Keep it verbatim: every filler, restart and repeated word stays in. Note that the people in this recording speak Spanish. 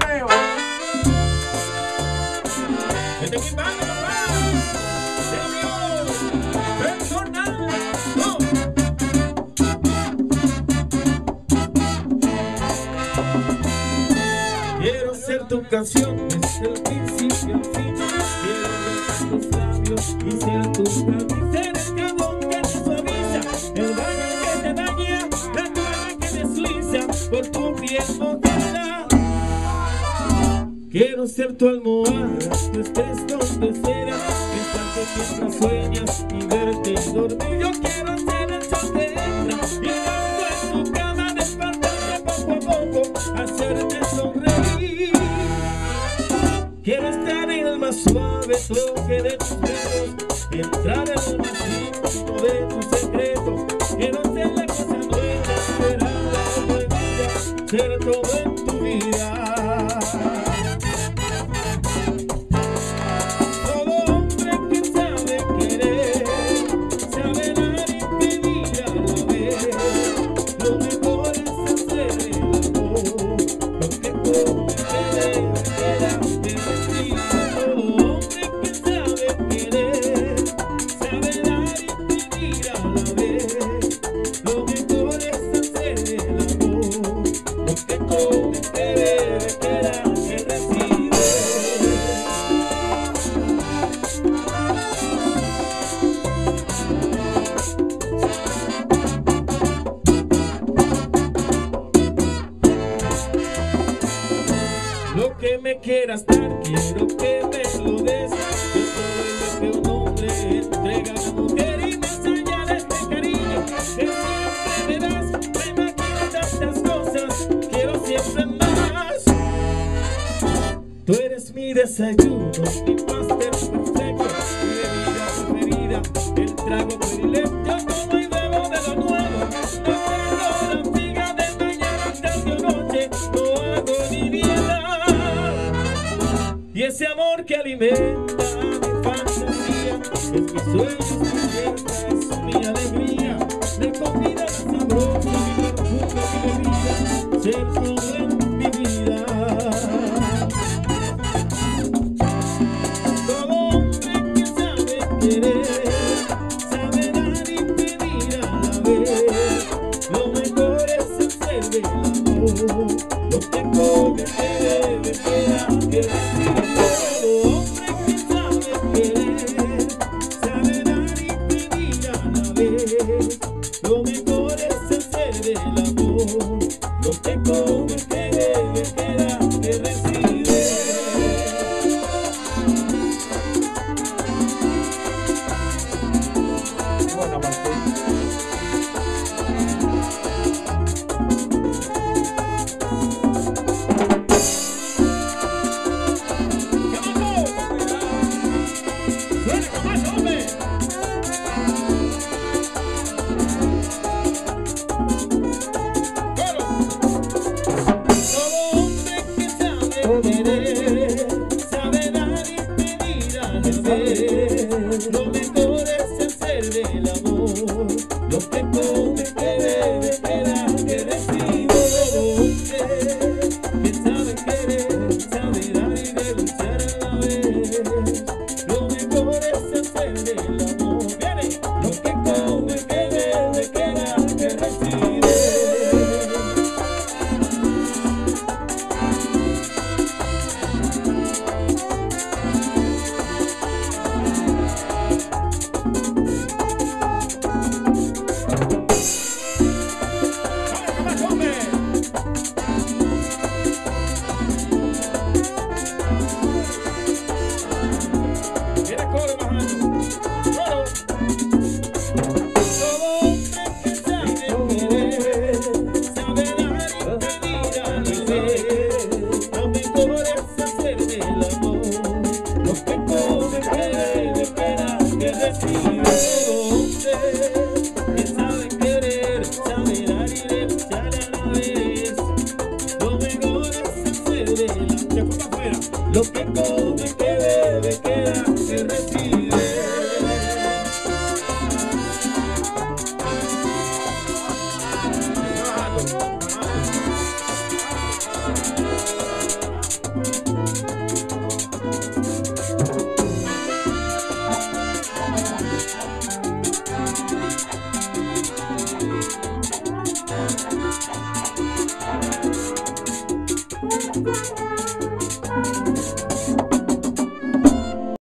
nueva. Este es mi banda, papá. De amigo personal. No. Quiero ser tu canción desde el principio al fin. Quiero besar tus labios y ser tu canción. Ser el jabón que te suaviza, el baño que te daña, la toalla que desliza por tu piel mojada. Quiero ser tu almohada, que estés donde sea, pensarte mientras sueñas y verte dormir. Yo quiero ser el sol que entra, llegando en tu cama, despertarte poco a poco, hacerte sonreír. Quiero estar en el más suave toque de tus dedos, entrar en el más íntimo de tus secretos. Quiero ser la cosa nueva, esperada o prohibida, ser todo en tu vida. Lo que me quieras dar, quiero que me lo des. Yo soy lo que un hombre entrega a una mujer, y más allá de este cariño que siempre me das, me imagino tantas cosas, quiero siempre más. Tú eres mi desayuno, mi pastel perfecto, mi bebida preferida, el trago predilecto. Yo como y bebo de lo nuevo, no tengo la figa de mañana, tarde o noche, no hago ni dieta. Y ese amor que alimenta mi fantasía es mi sueño, es mi fiesta, es mi alegría. De comida sabrosa, mi perfume, mi bebida, ser todo en mi vida. Todo hombre que sabe querer, sabe dar y pedir a la vez. Lo mejor es hacer del amor, lo que come, que debe, que da, que recibe. Lo mejor es hacer del amor, lo que come, que debe, que da, que recibe. Buena parte. Sabe dar y pedir a la vez. Lo mejor es hacer del amor, lo que come, que debe, que da, que recibe. Que sabe querer, sabe dar y denunciar a la vez. Lo mejor es hacer del amor, viene, lo que come, que debe, que da, que recibe. Lo que come, que bebe, que da, que recibe. Thank you.